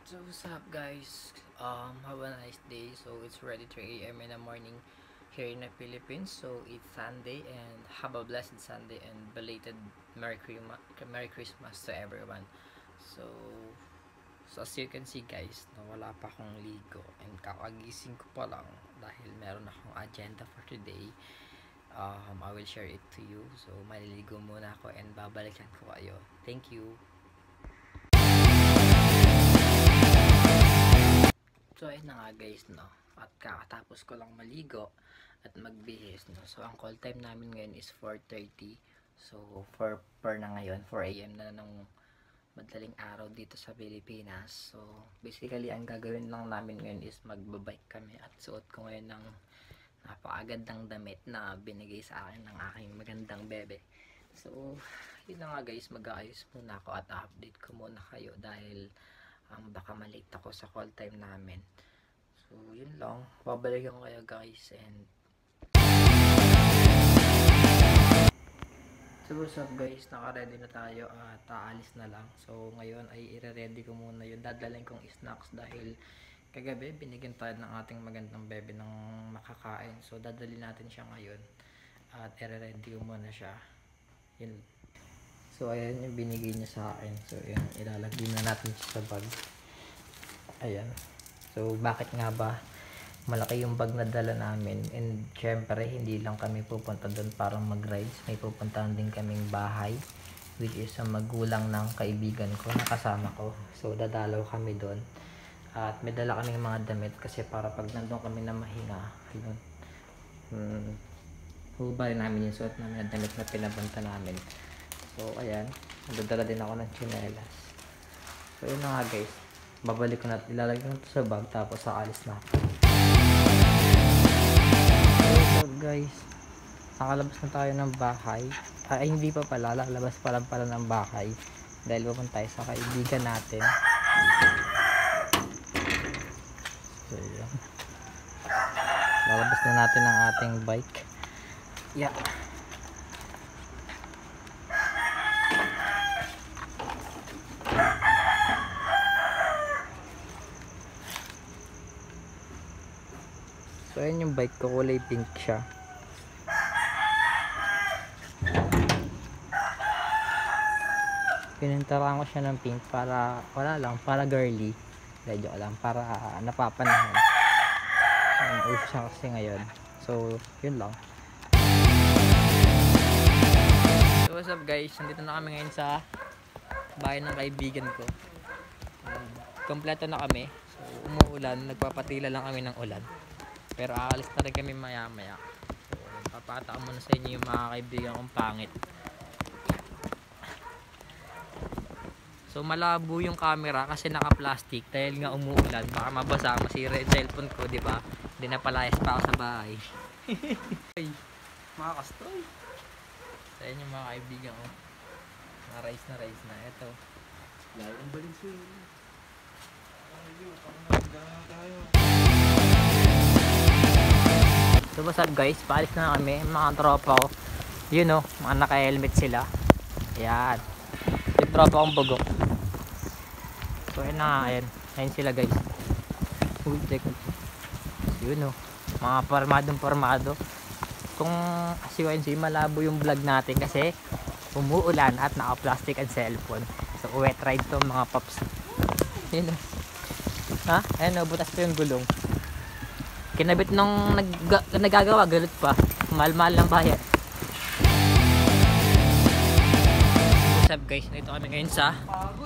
So what's up guys? Have a nice day. So it's already 3 a.m. in the morning here in the Philippines. So it's Sunday and have a blessed Sunday and belated Merry Christmas to everyone. So, so as you can see guys, wala pa akong ligo and kakagising ko pa lang dahil meron akong agenda for today. I will share it to you. So maliligo muna ako and babalikan ko kayo. Thank you. So ayun na nga guys, no, at kakatapos ko lang maligo at magbihis, no. So ang call time namin ngayon is 4:30. So per na ngayon, 4 AM na ng madaling araw dito sa Pilipinas. So basically ang gagawin lang namin ngayon is magbabike kami at suot ko ngayon ng napakagandang damit na binigay sa akin ng aking magandang bebe. So yun na nga guys, mag-aayos muna ako at update ko muna kayo dahil baka malate ako sa call time namin. So yun lang, babalikan ko kayo guys. And so what's up guys, naka-ready na tayo at aalis na lang. So ngayon ay i-ready ko muna yung dadalhin kong snacks dahil kagabi binigyan tayo ng ating magandang bebe ng makakain. So dadalhin natin siya ngayon at i-ready ko muna siya. Yun. So ayan yung binigay niya sa akin. So ayan, ilalagay na natin siya sa bag. Ayan. So bakit nga ba malaki yung bag na dala namin? And syempre hindi lang kami pupunta doon para mag-rides. May pupuntahan din kaming bahay, which is ang magulang ng kaibigan ko na kasama ko. So dadalaw kami doon. At may dala kaming mga damit kasi para pag nandun kami na mahinga, ayun, hubarin namin yung suot namin na damit na pinapunta namin. So ayan, magdadala din ako ng tsinelas. So yun na nga guys, babalik ko na, ilalagay ko na ito sa bag tapos aalis na ako. So guys, nakalabas na tayo ng bahay. Ay hindi pa pala, lalabas pa lang pala ng bahay dahil pupunta tayo sa kaibigan natin. So yun, lalabas na natin ang ating bike. Yeah. So ayan yung bike ko, kulay pink siya. Pinintarahan ko siya ng pink para, wala lang, para girly. Medyo lang, para napapanahan. Uso siya kasi ngayon. So yun lang. So what's up guys, nandito na kami ngayon sa bahay ng kaibigan ko. Kompleto na kami. So umuulan, nagpapatila lang kami ng ulan. Pero aalis na rin kami maya maya. So papataka muna sa inyo yung mga kaibigan kong pangit. So malabo yung camera kasi naka-plastic dahil nga umuulan, baka mabasa, masira yung cellphone ko, di ba? Hindi na palayas pa ako sa bahay. Ay, mga kastoy. Sa inyo mga kaibigan ko. Na-rise na. Ito. Lalong Valenzuela. So what's up guys, paalis na kami, mga tropa ko. You know, mga naka-helmet sila. Ayan. Yung tropa kong bugok. So ayan na, ayan sila guys. Uy, check mo. You know, mga pormado. Kung as you can see, malabo yung vlog natin kasi umuulan at naka-plastic ang cellphone. So wet ride to mga pops. You know. Ha? Ayan o, butas pa yung gulong. Kinabit nung nagagawa, galit pa. Mahal-mahal ng bayad. What's up guys, nandito kami ngayon sa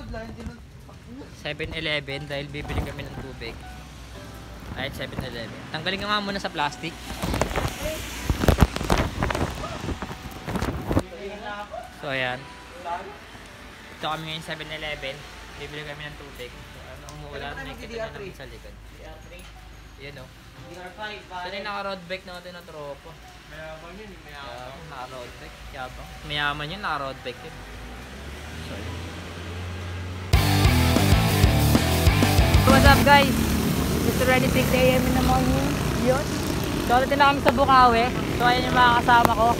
7-Eleven dahil bibili kami ng tubig. Ayun, 7-Eleven. Tanggalin ka nga muna sa plastic. So ayan, ito kami ngayon 7-Eleven. Bibili kami ng tubig. So, umuulan, nakikita na namin sa likod. Yan o. Saan yung naka-road bike natin na tropo? Mayaman yun, mayaman. Naka-road bike, yabang. Mayaman yun, naka-road bike yun. Sorry. So what's up guys? It's already 6 AM in the morning. Yun. So dito na kami sa Bukawi. So ayan yung mga kasama ko.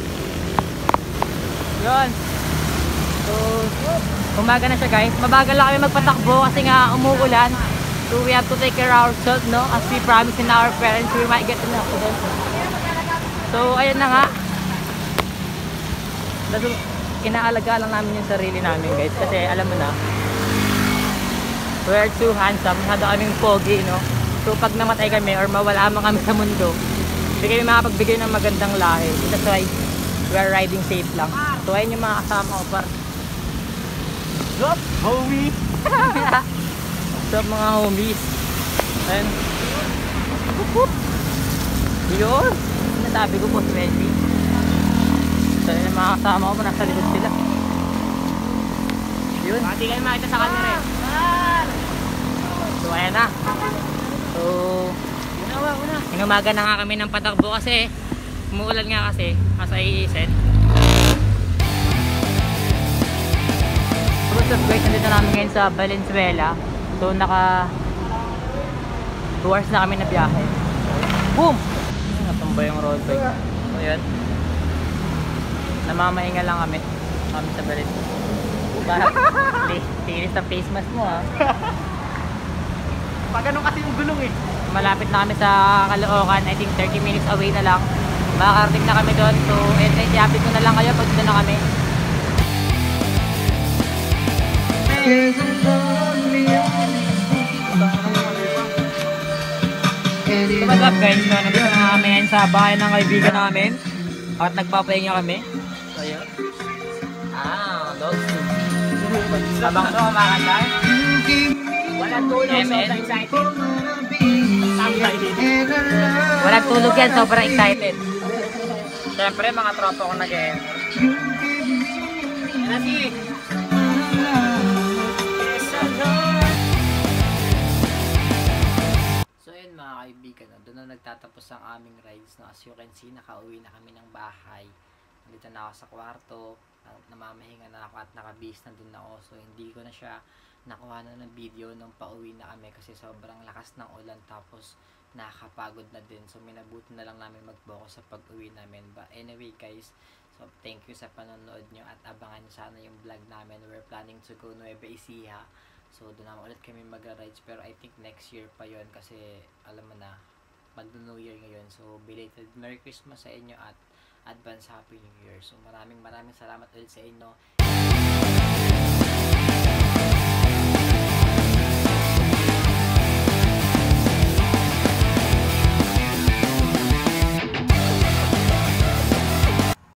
Yun. So umaga na siya guys. Mabagal lang kami magpatakbo kasi nga umuulan. So we have to take care of ourselves, no? As we promised in our parents, we might get an accident. So ayun na nga. Inaalaga lang namin yung sarili namin, guys, kasi alam mo na, we're too handsome, masyado kaming pogi, no? So pag namatay kami or mawala man kami sa mundo, hindi kami makapagbigay ng magandang lahi. That's why we're riding safe lang. So ayun yung mga kasama ko, par. What's up, homie? What's up, mga homies? Ayun. Yun, nasabi ko po, 20. So yun yung mga kasama ko, nasa likod sila. Yun. Hindi kayo makita sa camera eh. So ayan na. So inumaga na nga kami ng patakbo kasi umuulan nga kasi nasa iisin. So what's up guys, nandito namin ngayon sa Valenzuela. So naka 2 hours na kami na biyahe. Boom! Natumba yung road bike. So yun, namamahinga lang kami sa Valenzuela. Parang tinis ang face mask mo, ha. Pag ganun kasi yung gulong eh. Malapit na kami sa Caloocan. I think 30 minutes away na lang. Makakarating na kami doon. So i-update ko na lang kayo pag dito na kami. So what's up guys? So nandito na kami ngayon sa bahay ng kaibigan namin. At nagpapahinga kami. So yun. Dogs. Habang ito kumakanta. Walang tulog, sobrang excited. Walang tulog yan, sobrang excited. Siyempre mga tropa ko nag-e. So yun mga kaibigan, doon na nagtatapos ang aming rides. No? As you can see, nakauwi na kami ng bahay. Nandito na ako sa kwarto, namamahinga na ako at nakabihis na din ako. So hindi ko na siya nakuha na ng video nung pauwi na kami kasi sobrang lakas ng ulan tapos nakakapagod na din. So minabuti na lang namin mag-focus sa pag-uwi namin. But anyway guys, so thank you sa panonood nyo at abangan nyo sana yung vlog namin. We're planning to go Nueva Ecija. So doon naman ulit kami mag-rides pero I think next year pa yon kasi alam mo na mag-New Year ngayon. So belated Merry Christmas sa inyo at advance Happy New Year. So maraming salamat ulit sa inyo.